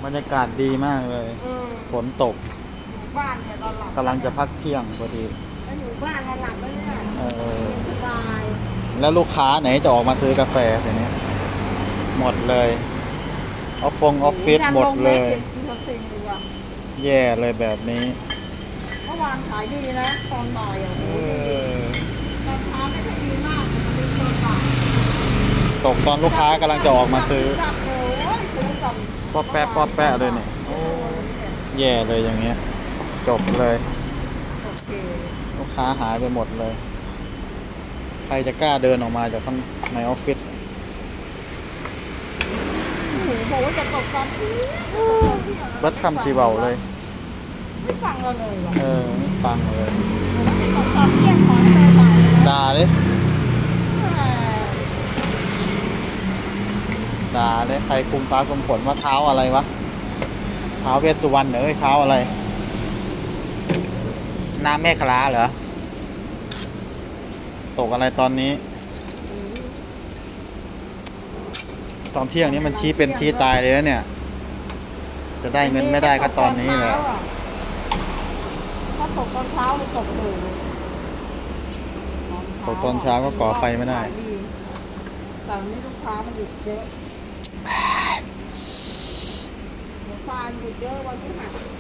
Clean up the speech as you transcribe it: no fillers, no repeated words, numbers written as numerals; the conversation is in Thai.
บรรยากาศดีมากเลยฝนตกอยู่บ้านเนี่ยตอนหลับกำลังจะพักเที่ยงพอดีแล้วอยู่บ้านนอนหลับไม่ได้สบายแล้วลูกค้าไหนจะออกมาซื้อกาแฟทีนี้หมดเลยออฟฟิศหมดเลยแย่เลยแบบนี้เมื่อวานขายดีนะตอนบ่ายอ่ะตอนเช้าไม่ค่อยดีมากตกตอนลูกค้ากำลังจะออกมาซื้อป๊อปแปะเลยเนี่ยแย่เลยอย่างเงี้ยจบเลยลูกค้าหายไปหมดเลยใครจะกล้าเดินออกมาจากข้างในออฟฟิศบอกว่าจะตกตอนที่บัดคำชีเบาเลยไม่ฟังเราเลยไม่ฟังเลยตกตอนเที่ยงขอให้ไปด่าเลยใครคุมฟ้าคุมฝนว่าเท้าอะไรวะเท้าเวสสุวรรณเหรอเท้าอะไรน้ำแม่คลาเหรอตกอะไรตอนนี้ตอนเที่ยงนี้มันชี้เป็นชี้ตายเลยนะเนี่ยจะได้เงินไม่ได้ก็ตอนนี้แหละถ้าตกตอนเช้ามันตกเลยตกตอนเช้าก็ก่อไฟไม่ได้แต่นี่ลูกค้ามันหยุดเยอะลูกค้าหยุดเยอะวันที่หัก